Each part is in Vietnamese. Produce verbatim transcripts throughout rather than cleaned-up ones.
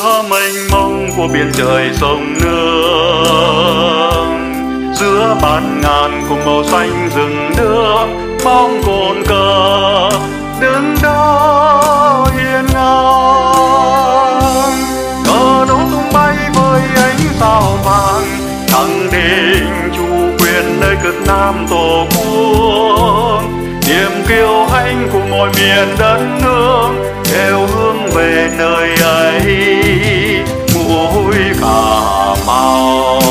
giữa mênh mông của biển trời sông nước, giữa bạt ngàn cùng màu xanh rừng nước, bóng cồn cờ đứng đó hiên ngang. Cờ đổ tung bay với ánh sao vàng, khẳng định chủ quyền nơi cực nam tổ quốc. Niềm kiêu hãnh của mọi miền đất nước đều hướng về nơi ấy, mũi Cà Mau.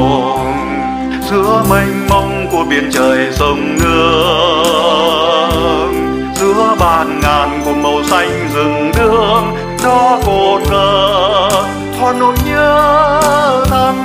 Giữa mênh mông của biển trời sông nước, giữa bạt ngàn của màu xanh rừng nước, đó cột cờ thoát nỗi nhớ thăng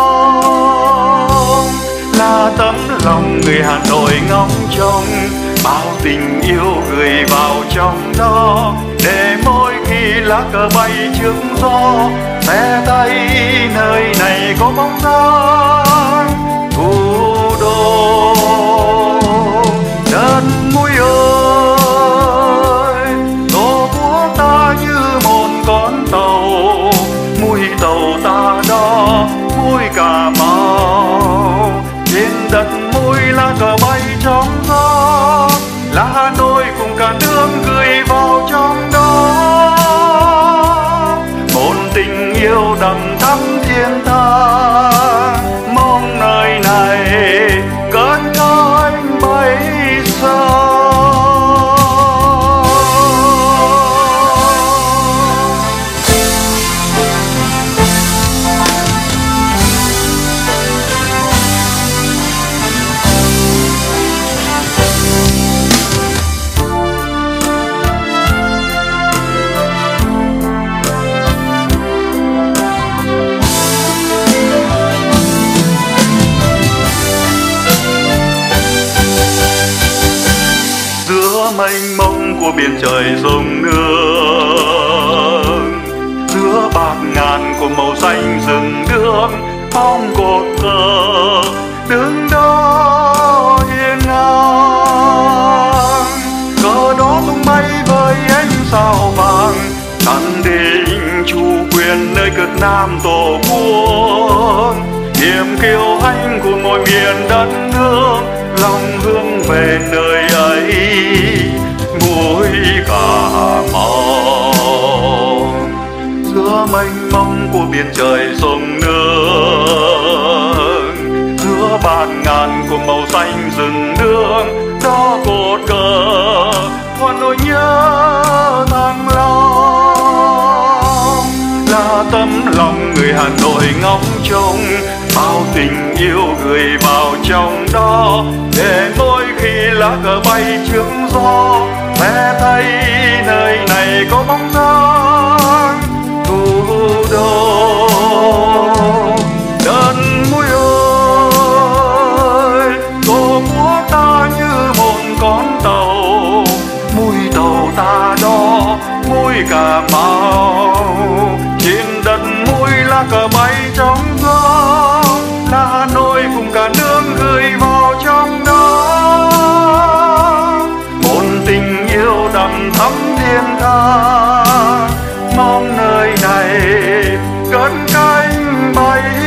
long. Là tấm lòng người Hà Nội ngóng trông, bao tình yêu gửi vào trong đó, để mỗi khi lá cờ bay trước gió, xe tay nơi này có bóng dáng thủ đô. Đất mũi ơi, tổ quốc ta như một con tàu, mũi tàu ta đó mũi Cà Mau. Trên đất mũi lá cờ bay trong gió, là Hà Nội cùng cả nước gửi vào trong đó. Một tình yêu đậm thắm thiên tha, mong nơi này cất cánh bay xa. Mênh mông của biển trời sông nước, giữa bạt ngàn của màu xanh rừng nước, bóng cột cờ đứng đó hiên ngang. Cờ đó tung bay với ánh sao vàng, khẳng định chủ quyền nơi cực nam tổ quốc. Niềm kiêu hãnh của mỗi miền đất nước, lòng hướng về nơi ấy, mũi Cà Mau. Giữa mênh mông của biển trời sông nước, giữa bạt ngàn của màu xanh rừng nước, đó cột cờ thoát nỗi nhớ thăng long. Là tấm lòng người Hà Nội ngóng trông, bao tình yêu gửi vào trong đó, để mỗi khi lá cờ bay trước gió, sẽ thấy nơi này có bóng dáng thủ đô. Đất mũi ơi, tổ quốc ta như một con tàu, mũi tàu ta đó mũi Cà Mau. Trên đất mũi lá cờ bay trong gió, là Hà Nội cùng cả nước gửi vào trong đó. Một tình yêu đậm thắm thiên tha, mong nơi này cất cánh bay